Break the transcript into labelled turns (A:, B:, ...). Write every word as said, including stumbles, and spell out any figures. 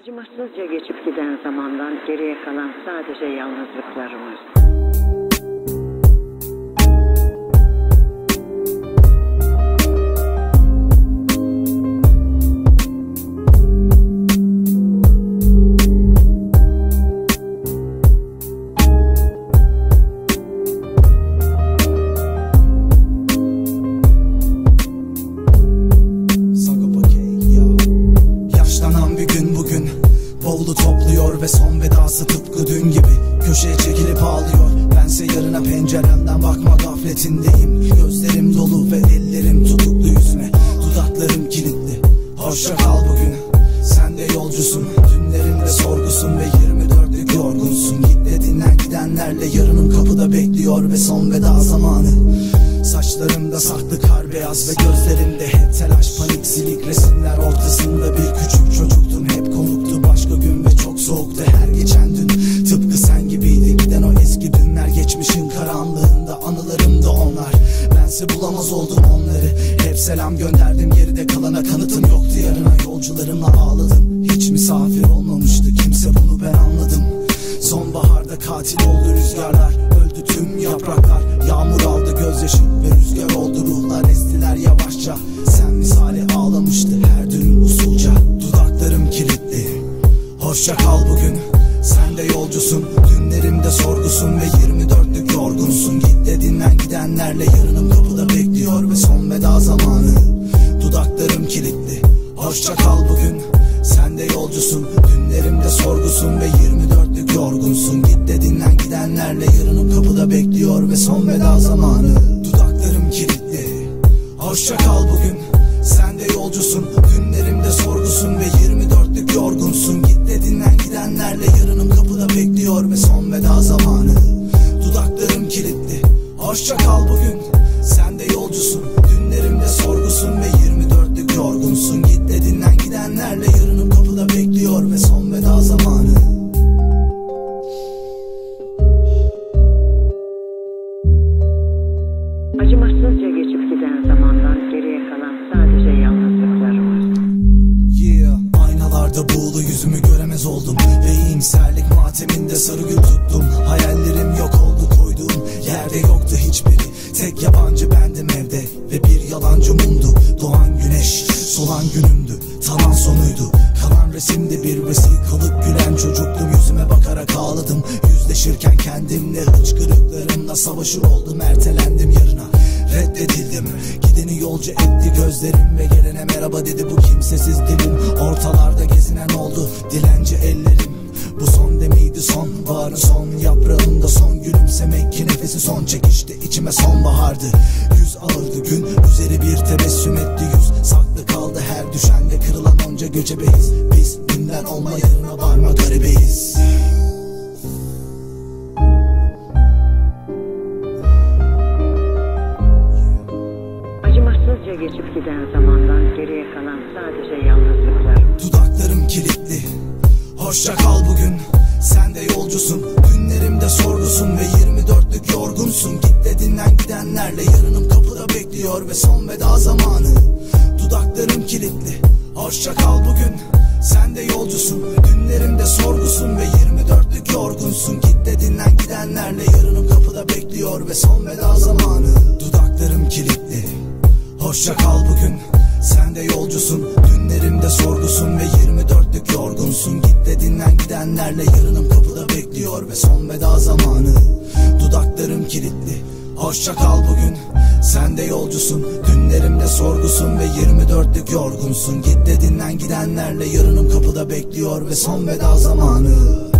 A: Acımasızca geçip giden zamandan geriye kalan sadece yalnızlıklarımız.
B: Bavulu topluyor ve son vedası tıpkı dün gibi köşeye çekilip ağlıyor. Bense yarına penceremden bakma gafletindeyim. Gözlerim dolu ve ellerim tutuklu yüzüme, dudaklarım kilitli. Hoşça kal bugün, sen de yolcusun. Dünlerinde sorgusun ve yirmi dörtlük yorgunsun. Git de dinlen, gidenlerle yarınım kapıda bekliyor ve son veda zamanı. Saçlarımda saklı kar beyaz ve gözlerimde hep telaş, panik, silik resimler ortasında bir küçük çocuktum. Hep konuktu başka gün ve çok soğuktu her geçen dün. Tıpkı sen gibiydi giden o eski dünler, geçmişin karanlığında anılarımda onlar. Bense bulamaz oldum onları, hep selam gönderdim, geride kalana kanıtım yoktu. Yarına yolcularımla ağladım, hiç misafir olmamıştı kimse, bunu ben anladım. Sonbaharda katil oldu rüzgarlar, öldü tüm yapraklar. Yağmur aldı gözyaşı ve rüzgar oldu ruhlar, estiler yavaşça. Sen misali ağlamıştı her dün usulca. Dudaklarım kilitli, hoşça kal bugün, sen de yolcusun. Dünlerimde sorgusun ve yirmi dörtlük yorgunsun. Git de dinlen, gidenlerle yarınım kapıda bekliyor ve son veda zamanı. Dudaklarım kilitli, hoşça kal bugün, sen de yolcusun. Dünlerimde sorgusun ve yirmi dörtlük yorgunsun. Git de dinlen, gidenlerle yarınım kapıda bekliyor ve son veda zamanı. Dudaklarım kilitli, hoşça kal bugün, sen de yolcusun. Dünlerimde sorgusun ve yirmi dörtlük yorgunsun. Git de dinlen, gidenlerle yarınım kapıda bekliyor ve son veda zamanı. Dudaklarım kilitli, hoşça kal bugün, sen de yolcusun. Dünlerimde sorgusun ve yirmi dörtlük yorgunsun. Git de dinlen, gidenlerle yarınım kapıda bekliyor ve son veda zamanı.
A: Acımasızca geçip giden zamandan geriye kalan sadece yalnızlıklarımız.
B: Yeah, aynalarda buğulu yüzümü göremez oldum ve iyimserlik mateminde sarı gül tuttum. Hayallerim yok oldu, koyduğum yerde yoktu hiçbiri. Tek yabancı bendim evde ve bir yalancı mumdu. Doğan güneş, solan günümdü, talan sonuydu. Kalan resimde bir vesikalık, gülen çocuktum. Yüzüme bakarak ağladım, yüzleşirken kendimle. Hıçkırıklarımla savaşır oldum, ertelendim yarına. Reddedildim, gideni yolcu etti gözlerim ve gelene merhaba dedi bu kimsesiz dilim. Ortalarda gezinen oldu dilenci ellerim. Bu son demiydi son, baharın son yaprağında son gülümsemek ki nefesi son çekişti içime sonbahardı. Yüz ağırdı gün üzeri bir tebessüm etti yüz. Saklı kaldı her düşende kırılan onca göcebeyiz. Biz dünden olma yarına varma garibeyiz.
A: Acımasızca geçip giden zamandan geriye kalan sadece yalnızlıklarımız.
B: Dudaklarım kilitli, hoşça kal bugün, sen de yolcusun. Dünlerimde sorgusun ve yirmi dörtlük yorgunsun. Git de dinlen, gidenlerle yarınım kapıda bekliyor ve son veda zamanı. Dudaklarım kilitli, hoşça kal bugün, sen de yolcusun. Dünlerimde sorgusun ve yirmi dörtlük yorgunsun. Git de dinlen, gidenlerle yarınım kapıda bekliyor ve son veda zamanı. Dudaklarım kilitli, hoşça kal bugün, sen de yolcusun. Dünlerimde sorgusun ve yirmi dörtlük yorgunsun. Git de dinlen, gidenlerle yarınım kapıda bekliyor ve son veda zamanı. Dudaklarım kilitli, hoşça kal bugün, sen de yolcusun. Dünlerimde sorgusun ve yirmi dörtlük yorgunsun. Git de dinlen, gidenlerle yarınım kapıda bekliyor ve son veda zamanı.